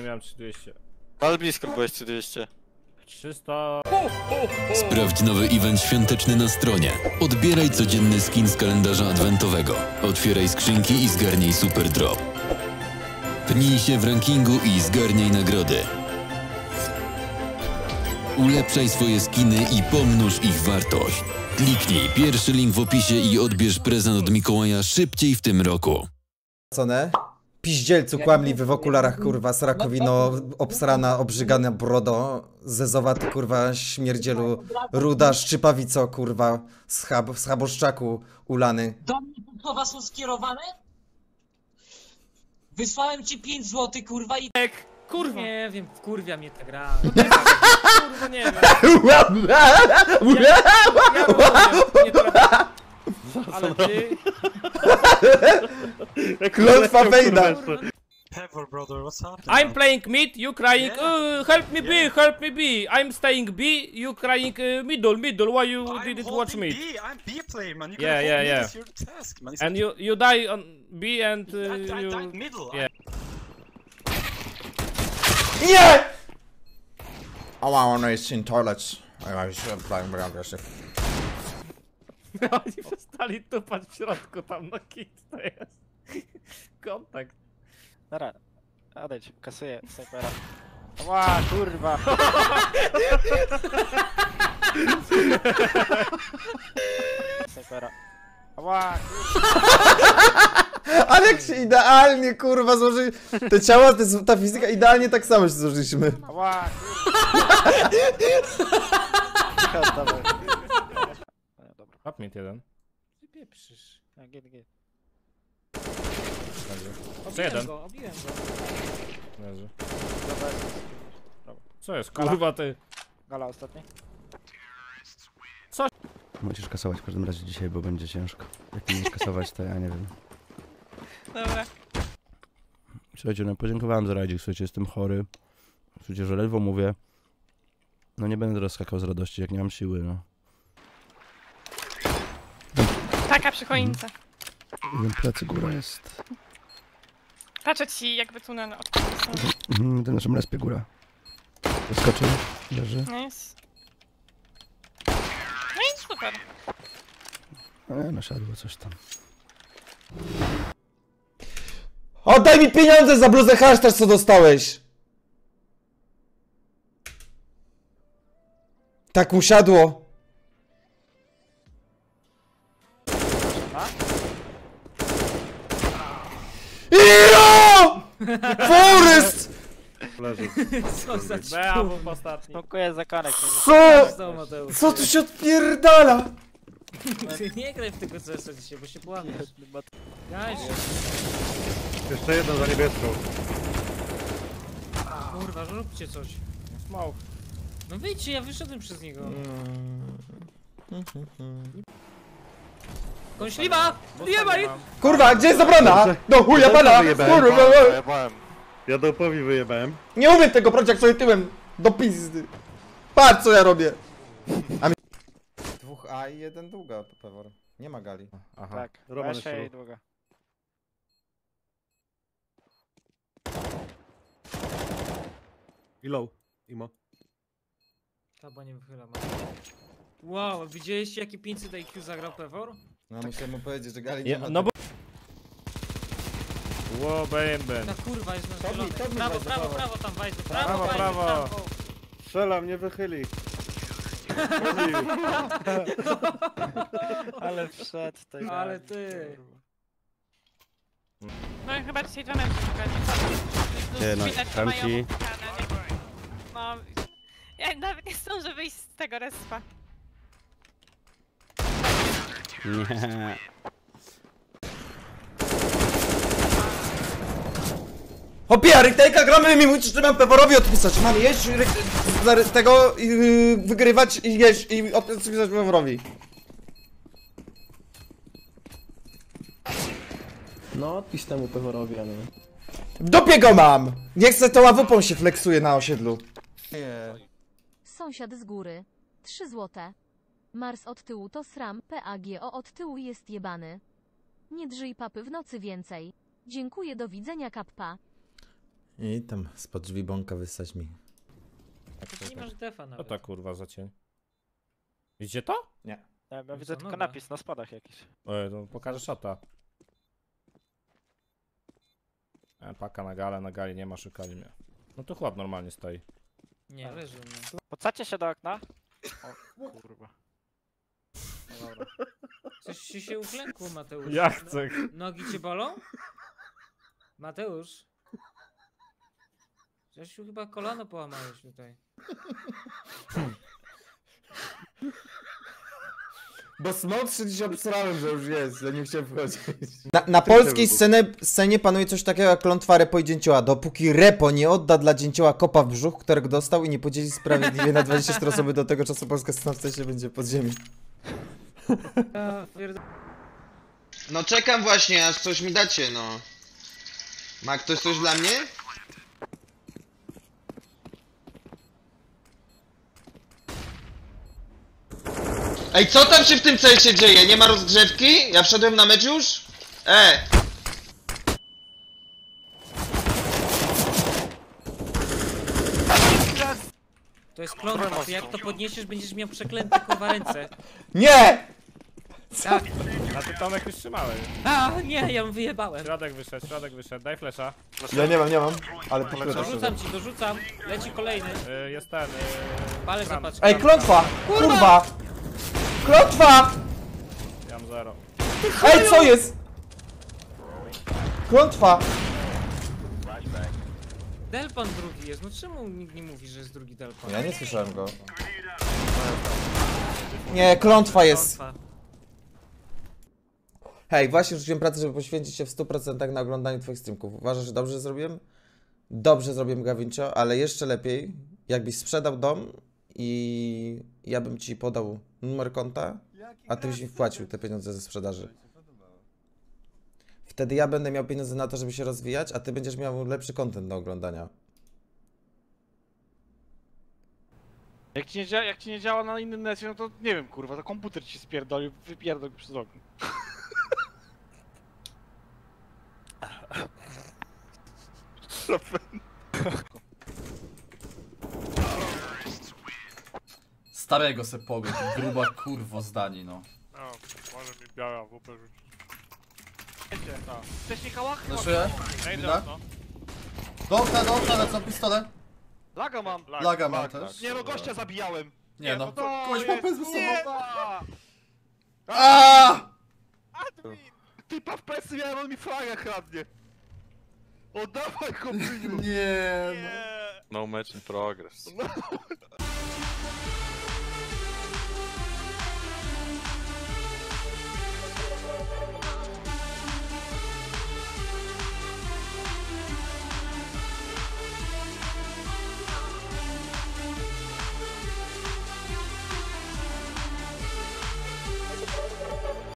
miałem 3200. Ale blisko byłeś 3200. 300... Sprawdź nowy event świąteczny na stronie. Odbieraj codzienny skin z kalendarza adwentowego. Otwieraj skrzynki i zgarnij super drop. Pnij się w rankingu i zgarniaj nagrody. Ulepszaj swoje skiny i pomnóż ich wartość. Kliknij pierwszy link w opisie i odbierz prezent od Mikołaja szybciej w tym roku. Piździelcu kłamliwy w okularach, kurwa, srakowino, obsrana, obrzygana brodo, zezowaty, kurwa, śmierdzielu, ruda, szczypawico, kurwa, schaboszczaku ulany. Do mnie te słowa są skierowane? Wysłałem ci 5 zł, kurwa i... Kurwa! Nie wiem, wkurwia mnie ta gra. Kurwa, nie wiem. Ale ty... Klątwa Wejda! Pevor, brother, what's happening? I'm playing mid, you crying, help me B, help me B. I'm staying B, you crying middle, why you didn't watch mid? I'm B player, man. You Yeah, gotta yeah, hold yeah. mid, it's your task, man. It's And you die on B and I you... died middle. Yeah. Nie! Oh, I wanna in toilets. I was playing very aggressive. Oni przestali tupać w środku, tam na kit to jest. Kontakt. Dobra, odejdź, kasuję snajpera. Ła, kurwa! Snajpera. Ła, kurwa! Ale jak się idealnie, kurwa, złoży... Te ciała, ta fizyka, idealnie tak samo się złożyliśmy. Ła, kurwa! Dobra, Hop mid jeden. Ty pieprzysz. git. Co jeden? Obiłem go. Leży. Dobra, Co jest, kurwa ty? gala ostatni. Musisz kasować w każdym razie dzisiaj, bo będzie ciężko. Jak nie będziesz kasować, to ja nie wiem. Dobra. Słuchajcie, no podziękowałem za rajdzik, słuchajcie, jestem chory. Słuchajcie, że ledwo mówię. No nie będę teraz skakał z radości, jak nie mam siły, no. Taka przy choince. Jeden plecy, góra jest. Patrzę ci jakby tunel od Na naszym respie góra. Wyskoczył, leży. Nice. No i super. No siadło coś tam. Oddaj mi pieniądze za bluzę hasztaż, co dostałeś! Tak mu siadło. IRO! Forest! Leży. Co za Brawo w ostatni. Dziękuję za karek. Co? Mateusz. Co tu się odpierdala? Ty nie graj w tego CS-a dzisiaj, bo się połamiesz. Gaś, Jeszcze jeden za niebieską. kurwa, róbcie coś. Mało. No wyjdźcie, ja wyszedłem przez niego. Kąśliwa! Jebaj! Kurwa, gdzie jest obrona? Do chuja pana! Kurwa! Jadłpowi wyjebałem. Nie umiem tego proć jak sobie tyłem do pizdy. Patrz co ja robię. Dwóch A i jeden długa, Pewor. Nie ma gali. Aha. Tak, Roman Wesze jeszcze i długa. I low. Imo. Chyba nie wychyla. Wow, widzieliście jaki 500 IQ zagrał Pewor? No muszę mu powiedzieć, że gali nie ma. No bo... Ło, bęben. Ta kurwa jest na To mi zielony. weź do Prawo, prawa. prawo, tam wejdź do Prawo, wejdź do prawo. Strzelam, nie wychyli. Ale wszedł tej. Ale ty. No i chyba dzisiaj 2 mecze szukać. Nie, no, Widać, że tam mają ci- opukane, nie? No, ja nawet nie zdążę wyjść z tego respa. Nie. Hopie, Ryktejka gramy mi musisz trzeba Peworowi odpisać. Mam jeść z tego wygrywać i jeść i odpisać Peworowi. No, odpisz temu Peworowi, ale... W dupie go mam! Nie chcę, to ławupą się flexuje na osiedlu. Nie. Sąsiad z góry. 3 złote. Mars od tyłu to sram, PAGO od tyłu jest jebany. Nie drżyj papy w nocy więcej. Dziękuję, do widzenia, kappa. I tam spod drzwi bąka wysać mi. Ty nie masz defa Co nawet. to kurwa za cień? Widzicie to? Nie, ja No widzę co, tylko noga? napis na spadach jakiś. Ej, to pokażę szata. Paka na gali nie ma, szukali mnie. No to chłop normalnie stoi. Nie, leży u mnie. Podsadźcie się do okna. O kurwa. No dobra. Coś ci się uklękło, Mateusz. Ja chcę. Nogi cię bolą? Mateusz? Żeś chyba kolano połamałeś tutaj. Bo smoltszy dziś obsrałem, że już jest, ja nie chciałem wchodzić. Na polskiej scenie panuje coś takiego jak klątwa Repo i Dzięcioła. Dopóki Repo nie odda dla Dzięcioła kopa w brzuch, którego dostał i nie podzieli sprawiedliwie na 24 osoby, do tego czasu polska scena w sensie będzie pod ziemi. No czekam właśnie, aż coś mi dacie, no. Ma ktoś coś dla mnie? Ej, co tam się w tym CS-ie dzieje? Nie ma rozgrzewki? Ja wszedłem na mecz już? To jest klątwa, ty jak to podniesiesz, będziesz miał przeklęte kurwa ręce. Nie! Tak. A ty Tomek już trzymałeś. A nie, ja ją wyjebałem. Środek wyszedł, daj flesza. Ja nie mam, ale polecam. Dorzucam ci, dorzucam. Leci kolejny. Jest ten. Palę zapacz. Ej, klątwa! Kurwa! Klątwa! Ja mam 0. Ej, co jest? Klątwa! Delpan drugi jest, no czemu nikt nie mówi, że jest drugi Delpan? Ja nie słyszałem go. Nie, klątwa jest. Klątwa. Hej, właśnie rzuciłem pracę, żeby poświęcić się w 100% na oglądaniu twoich streamków. Uważasz, że dobrze zrobiłem? Dobrze zrobiłem, Gawincio, ale jeszcze lepiej, jakbyś sprzedał dom i ja bym ci podał numer konta, a ty byś mi wpłacił te pieniądze ze sprzedaży. Wtedy ja będę miał pieniądze na to, żeby się rozwijać, a ty będziesz miał lepszy content do oglądania. Jak ci nie działa na innym necie, no to nie wiem, kurwa, to komputer ci spierdolił, wypierdol przez okno. Starego se pogod, gruba kurwo zdani, no. No, może mi biała WP rzucić. Wcześniej hałach? Zaszyję? Widać? Do okna, lecą pistole. Laga mam. Laga mam też. Nie no, gościa zabijałem. Nie no, to kogoś ma jest- bez sobą. Nie! Aaaa! Typa w plecy miałem, on mi flagę kradnie. Oddawaj go, Nie no. No match in progress.